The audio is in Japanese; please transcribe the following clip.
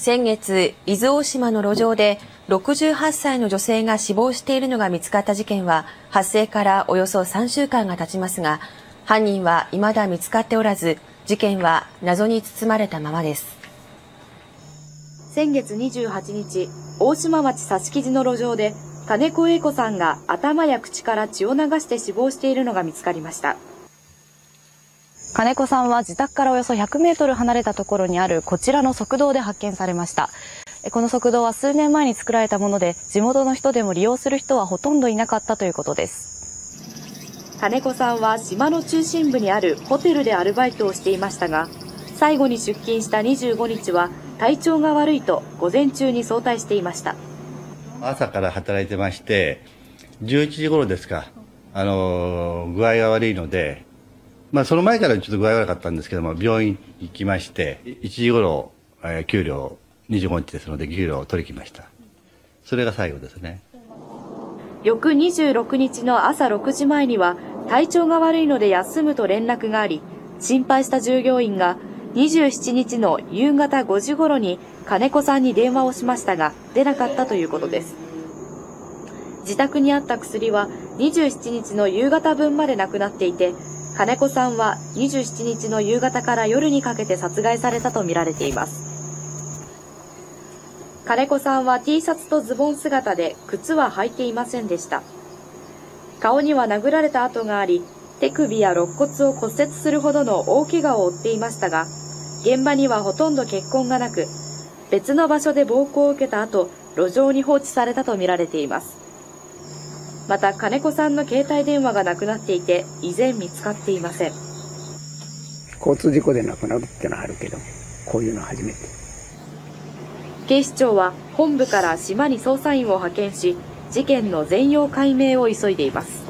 先月、伊豆大島の路上で68歳の女性が死亡しているのが見つかった事件は、発生からおよそ3週間が経ちますが、犯人は未だ見つかっておらず、事件は謎に包まれたままです。 先月28日、大島町佐敷寺の路上で、金子栄子さんが頭や口から血を流して死亡しているのが見つかりました。金子さんは自宅からおよそ100メートル離れたところにあるこちらの側道で発見されました。この側道は数年前に作られたもので、地元の人でも利用する人はほとんどいなかったということです。金子さんは島の中心部にあるホテルでアルバイトをしていましたが、最後に出勤した25日は体調が悪いと午前中に早退していました。 朝から働いてまして、11時頃ですか、具合が悪いので、その前からちょっと具合悪かったんですけども、病院行きまして、1時頃、給料、25日ですので、給料を取りに来ました。それが最後ですね。 翌26日の朝6時前には、体調が悪いので休むと連絡があり、心配した従業員が、27日の夕方5時頃に金子さんに電話をしましたが、出なかったということです。自宅にあった薬は27日の夕方分までなくなっていて、金子さんは27日の夕方から夜にかけて殺害されたとみられています。金子さんは T シャツとズボン姿で靴は履いていませんでした。顔には殴られた跡があり、手首や肋骨を骨折するほどの大怪我を負っていましたが、現場にはほとんど血痕がなく、別の場所で暴行を受けた後、路上に放置されたとみられています。また金子さんの携帯電話がなくなっていて、依然見つかっていません。 交通事故で亡くなるってのはあるけど、こういうのは初めて。 警視庁は本部から島に捜査員を派遣し、事件の全容解明を急いでいます。